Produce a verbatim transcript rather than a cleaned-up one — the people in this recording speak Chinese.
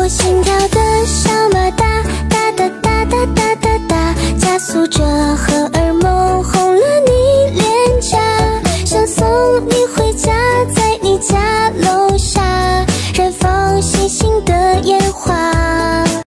我心跳的小马达，哒哒哒哒哒哒哒，加速着和。